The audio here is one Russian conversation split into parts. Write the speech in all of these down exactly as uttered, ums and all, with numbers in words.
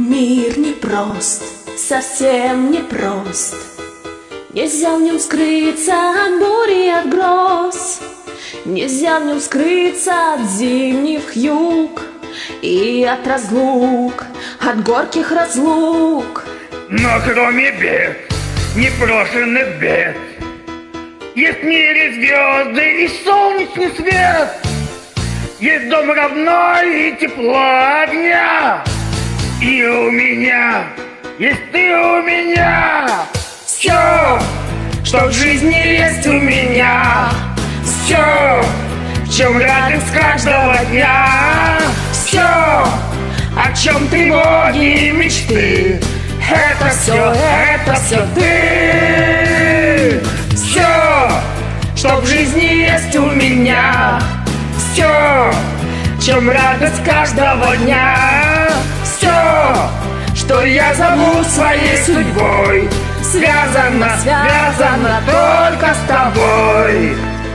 Мир непрост, совсем непрост. Нельзя в нем скрыться от бури и от гроз. Нельзя в нем скрыться от зимних юг и от разлук, от горьких разлук. Но кроме бед, непрошенных бед, есть в мире звезды и солнечный свет. Есть дом родной и тепло огня. И у меня есть ты у меня. Все, что в жизни есть у меня. Все, в чем радость каждого дня. Все, о чем тревоги и мечты. Это все, это все ты. Все, что в жизни есть у меня. Все, в чем радость каждого дня. Все, что я зову своей судьбой, связано, связано только с тобой.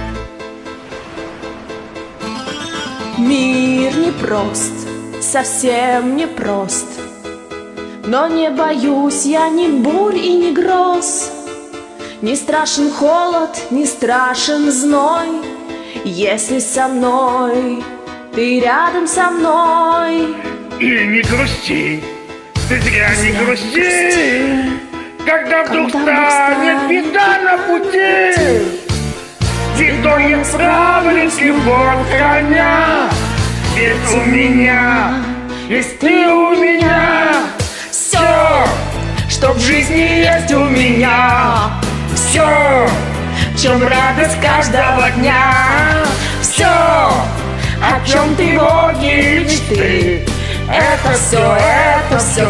Мир непрост, совсем непрост. Но не боюсь я ни бурь и ни гроз. Не страшен холод, не страшен зной, если со мной, ты рядом со мной. И не грусти, ты зря не грусти, когда вдруг станет беда на пути. Ведь я справлюсь, любовь храня. Ведь у меня есть ты у меня. Все, что в жизни есть у меня. Все, в чем радость каждого дня. Все, о чем тревоги и мечты. Это все, это все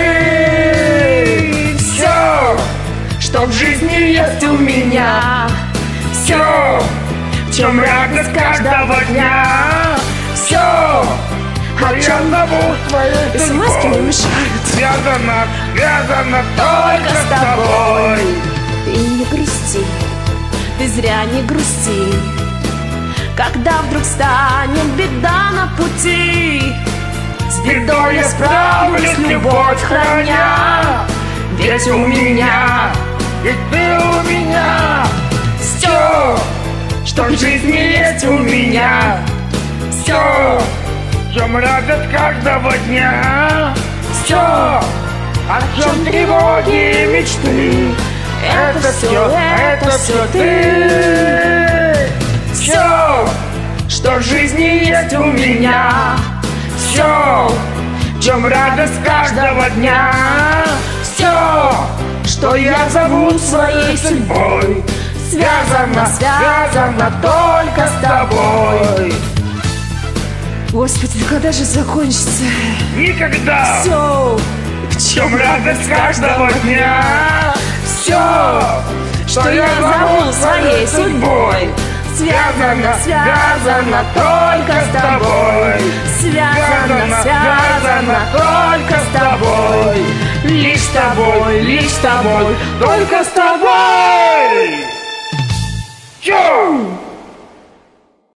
ты. Все, что в жизни есть у меня. Все, в чем радость каждого дня. Все, о чем зову твоей Смс-ки не мешают. Связано, связано только с тобой. Ты не грусти, ты зря не грусти, когда вдруг станет беда на пути. С бедой я справлюсь, любовь храня. Ведь у меня, ведь ты у меня. Все, что в жизни есть у меня. Все, в чем радость каждого дня. Все, о чем тревоги и мечты. Это все, это все ты. Все, что в жизни есть у меня. Все, в чем радость каждого дня. Все, что я зову своей судьбой. Связано, связано только с тобой. Господи, когда же закончится? Никогда. Все, в чем радость каждого дня. Все, что я зову своей судьбой. Связано, связано только с тобой. Связано, связано только с тобой. Лишь с тобой, лишь с тобой, только с тобой. Чё?